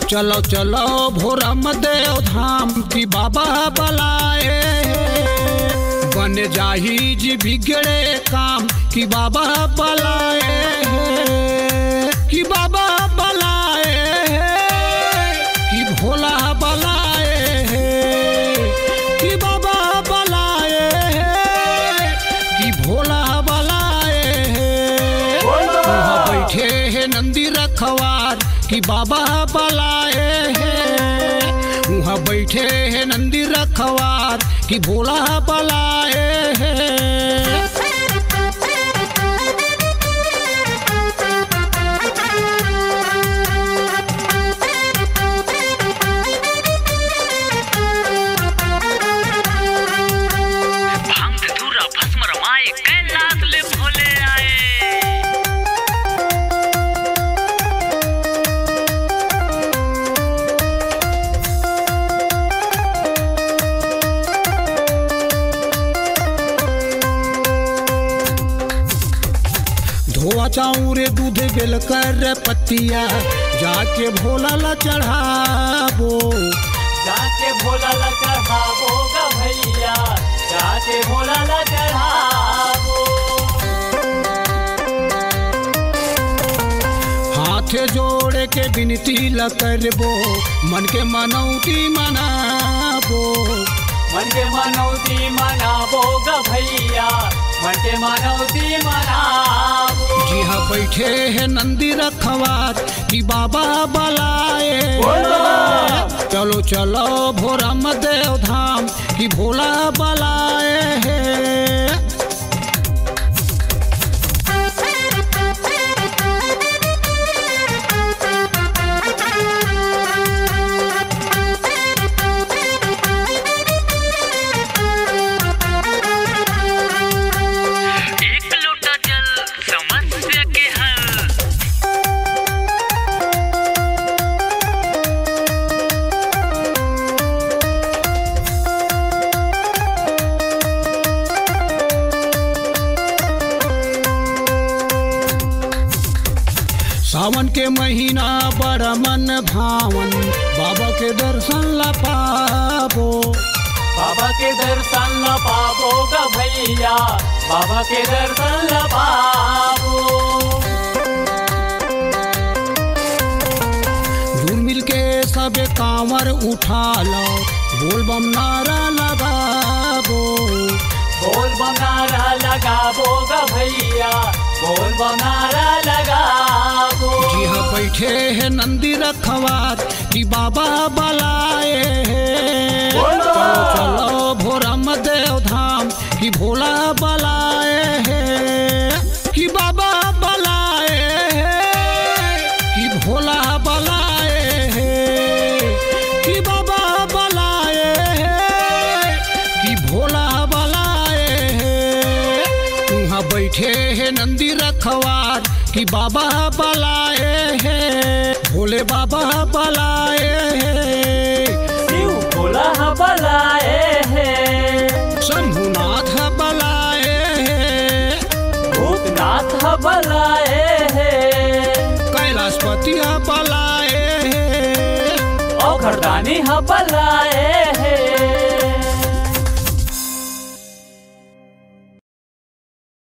चलो चलो भोरम देव धाम की बाबा बलाए, बन जाही जी बिगड़े काम की बाबा बलाए, कि बाबा बलाए, कि भोला बलाए, कि बाबा बलाए, कि भोला बलाए। वहाँ बैठे हैं नंदी रखवार कि बाबा बलाए हैं, वहाँ बैठे हैं नंदी रखवार कि भोला बलाए हैं। भांग धतूरा भस्म रमाए कैलाश ले भोले आए। धोआ चाउरे दूध बेल कर पत्तिया जाके भोला ला चढ़ाबो, जाके भोला ला चढ़ाबो गा भैया, जाके भोला ला चढ़ाबो। हाथे जोड़े के बिनती ला करबो, मन के मनौती मनाबो, मन के मनौती मनाबो गा भैया, मन के मनौती मनाबो। जी हाँ बैठे हैं नंदी रखवार कि बाबा बलाए, चलो चलो भोरम देव धाम कि भोला बलाए हैं। एक लोटा जल समस्या के हल। सावन के महीना बड़ा मन भावन, बाबा के दर्शन ला पाबो, बाबा के दर्शन ला पाबो गा भैया, बाबा के दर्शन ला पाबो। झूम मिल के सब कांवर उठा लो, बोल बम नारा लगाबो, बोल बनारा लगाबो गा भैया, बोल बनारा लगाबो। जी हाँ बैठे हैं नंदी रखवार कि बाबा बलाए हैं, चलो चलो भोरम देव धाम कि भोला बलाए हैं, कि बाबा बलाए हैं, कि भोला बलाए हैं, कि बाबा बलाए हैं, कि भोला बलाए हैं। वहाँ बैठे हैं नंदी रखवार कि बाबा बलाए हैं, भोले बाबा बलाए हैं, शिव भोला बलाए हैं, शंभुनाथ बलाए हैं, भूतनाथ बलाए हैं, कैलाशपति बलाए हैं, औखड़दानी बलाए हैं।